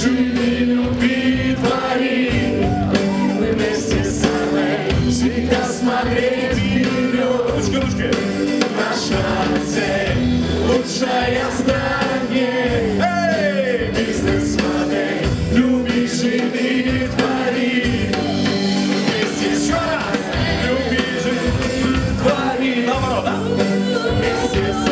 живи, люби, твори. Мы вместе с тобой всегда смотреть вперед. Ручки, ручки. Наша цель лучшая в стране. Эй! Бизнес-модель, люби, живи, твори. Вместе еще раз. Люби, живи, твори. Наоборот, да? Вместе с